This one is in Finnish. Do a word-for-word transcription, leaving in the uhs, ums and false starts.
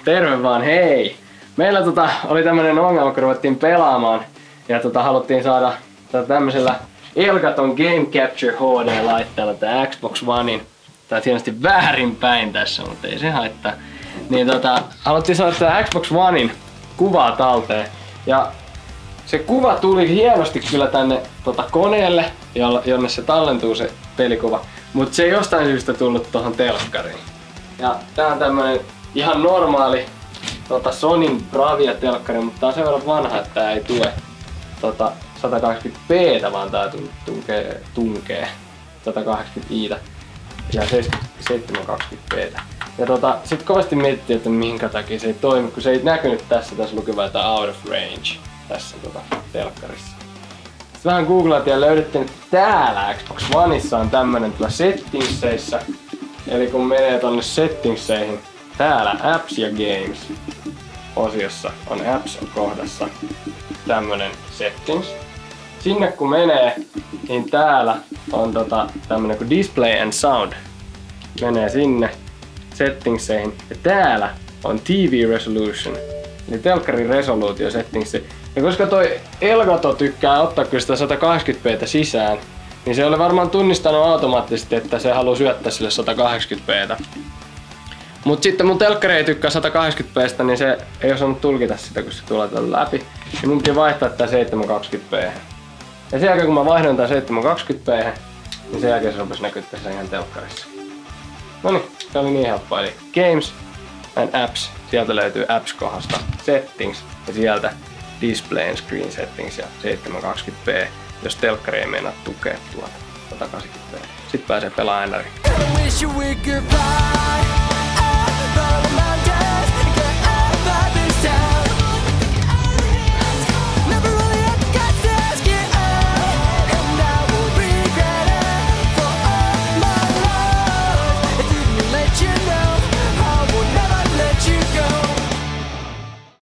Terve vaan, hei! Meillä tota, oli tämmönen ongelma, kun ruvettiin pelaamaan ja tota, haluttiin saada tota, tämmöisellä Elgaton Game Capture H D-laitteella tää Xbox Onein. Tää on tietysti väärinpäin tässä, mutta ei se haittaa. Niin tota, haluttiin saada tää Xbox Onein kuvaa talteen. Ja se kuva tuli hienosti kyllä tänne tota, koneelle, jonne se tallentuu se pelikuva. Mutta se ei jostain syystä tullut tohon telkkariin. Ja tää on tämmönen ihan normaali tota Sonyn Bravia-telkkari, mutta tää on sen verran vanha, että tää ei tue tota sata kaksikymmentä p, vaan tää tunkee, tunkee sata kaksikymmentä i ja seitsemänsataakaksikymmentä p. Ja tota, sit kovasti mietittiin, että minkä takia se ei toimi, kun se ei näkynyt tässä, tässä lukeva jotain out of range tässä tota telkkarissa. Sitten vähän googlattiin ja löydettiin, että täällä Xbox Oneissa on tämmönen tuolla settingseissä. Eli kun menee tonne settingseihin, täällä Apps ja Games osiossa on Apps kohdassa tämmönen settings. Sinne kun menee, niin täällä on tota, tämmönen kuin Display and Sound. Menee sinne settingseihin ja täällä on T V Resolution. Eli telkkarin resoluutio settingsi. Ja koska toi Elgato tykkää ottaa kyllä sitä sata kaksikymmentä p sisään, niin se oli varmaan tunnistanut automaattisesti, että se haluaa syöttää sille sata kaksikymmentä p. Mut sitten mun telkkari ei tykkää sata kaksikymmentä p, niin se ei osannut tulkita sitä, kun se tulee tällä läpi. Ja mun piti vaihtaa tää seitsemänsataakaksikymmentä p. Ja sen jälkeen kun mä vaihdoin tää seitsemänsataakaksikymmentä p, niin sen jälkeen se rupesi näkyä tässä ihan telkkarissa. Noniin, se oli niin helppoa. Eli Games and Apps, sieltä löytyy Apps-kohdasta Settings ja sieltä Display and Screen Settings ja seitsemänsataakaksikymmentä p, jos telkkari ei meinaa tukea tuota sata kahdeksankymmentä p. Sitten pääsee pelaamaan N R I.